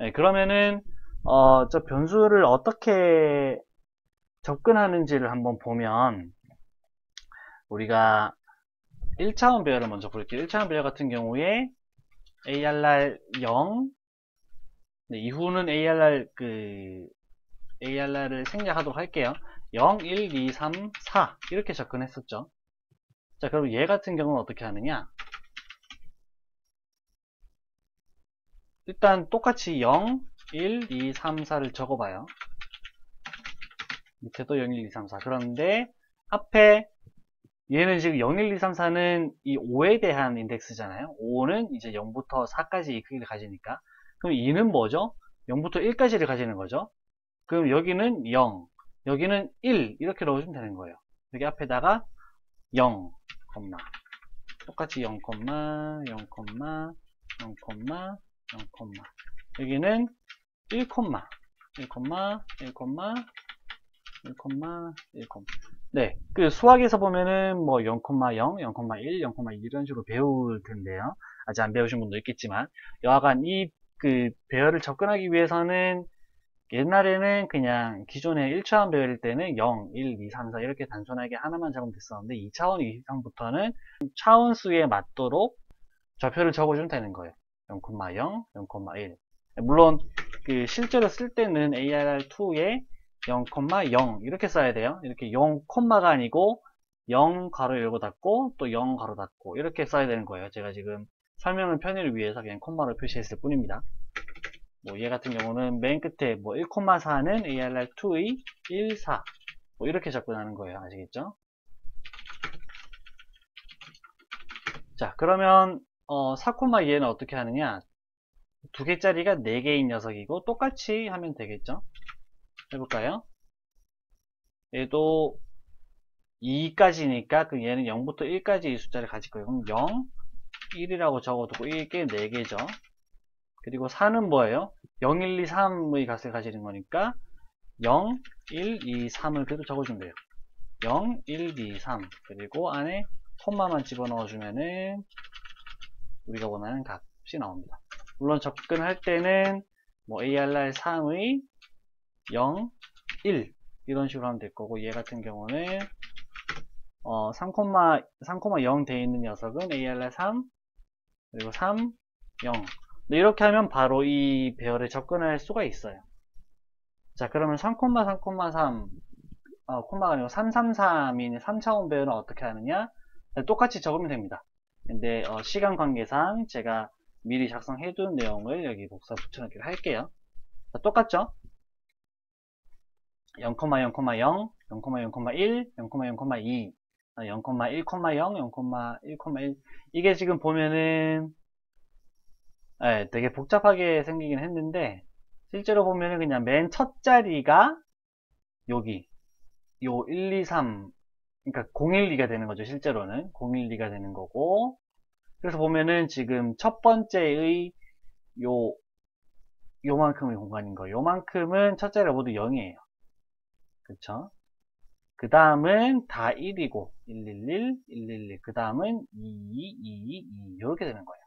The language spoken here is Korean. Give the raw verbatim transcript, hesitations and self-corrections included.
네, 그러면은 어, 저 변수를 어떻게 접근하는지를 한번 보면 우리가 일 차원 배열을 먼저 볼게요. 일 차원 배열 같은 경우에 에이알알 영, 네, 이후는 에이알알 그 에이알알을 생략하도록 할게요. 영, 일, 이, 삼, 사 이렇게 접근했었죠. 자, 그럼 얘 같은 경우는 어떻게 하느냐? 일단 똑같이 영, 일, 이, 삼, 사를 적어봐요. 밑에도 영, 일, 이, 삼, 사. 그런데 앞에 얘는 지금 영, 일, 이, 삼, 사는 이 오에 대한 인덱스잖아요. 오는 이제 영부터 사까지 이 크기를 가지니까. 그럼 이는 뭐죠? 영부터 일까지를 가지는 거죠. 그럼 여기는 영, 여기는 일 이렇게 넣어주면 되는 거예요. 여기 앞에다가 영, 똑같이 영, 영, 영, 영, 영, 여기는 일, 일, 일, 일, 일, 네, 그 수학에서 보면은 뭐 영, 영, 영, 일, 영, 이 이런 식으로 배울 텐데요. 아직 안 배우신 분도 있겠지만 여하간 이 그 배열을 접근하기 위해서는 옛날에는 그냥 기존의 일 차원 배열일 때는 영, 일, 이, 삼, 사 이렇게 단순하게 하나만 적으면 됐었는데 이 차원 이상부터는 차원수에 맞도록 좌표를 적어주면 되는 거예요. 영, 영, 영, 일. 물론 그 실제로 쓸 때는 에이알알2에 영, 영 이렇게 써야 돼요. 이렇게 영, 콤마가 아니고 영 가로 열고 닫고 또 영 가로 닫고 이렇게 써야 되는 거예요. 제가 지금 설명을 편의를 위해서 그냥 콤마로 표시했을 뿐입니다. 뭐 얘 같은 경우는 맨 끝에 뭐 일, 사는 에이알알2의 일, 사 뭐 이렇게 접근하는 거예요. 아시겠죠? 자, 그러면 어, 사, 이는 어떻게 하느냐? 두 개짜리가 네 개인 녀석이고 똑같이 하면 되겠죠? 해볼까요? 얘도 이까지니까 그 얘는 영부터 일까지 이 숫자를 가질 거예요. 그럼 영, 일이라고 적어두고 이게 네 개죠. 그리고 사는 뭐예요? 영, 일, 이, 삼의 값을 가지는 거니까 영, 일, 이, 삼을 그대로 적어주면 돼요. 영, 일, 이, 삼 그리고 안에 콤마만 집어넣어주면은 우리가 원하는 값이 나옵니다. 물론 접근할 때는 뭐 에이알알 삼의 영, 일 이런 식으로 하면 될 거고 얘 같은 경우는 어, 삼, 삼, 영 돼 있는 녀석은 에이알알 삼 그리고 삼, 영 이렇게 하면 바로 이 배열에 접근할 수가 있어요. 자, 그러면 삼, 삼, 삼 어, 콤마가 아니고 삼, 삼, 삼인 삼 차원 배열은 어떻게 하느냐? 똑같이 적으면 됩니다. 근데 어, 시간 관계상 제가 미리 작성해둔 내용을 여기 복사 붙여넣기를 할게요. 자, 똑같죠? 영, 영, 영, 영, 영, 영, 일, 영, 영, 이, 영, 일, 영, 영, 일, 일 이게 지금 보면은 네, 되게 복잡하게 생기긴 했는데 실제로 보면은 그냥 맨 첫 자리가 여기 요 일, 이, 삼 그러니까 공일이가 되는 거죠. 실제로는 공일이가 되는 거고 그래서 보면은 지금 첫 번째의 요 요만큼의 공간인 거예요. 요만큼은 첫 자리가 모두 영이에요. 그쵸? 그 다음은 다 일이고 일, 일, 일, 일, 일, 일. 그 다음은 이, 이, 이, 이 이렇게 되는 거예요.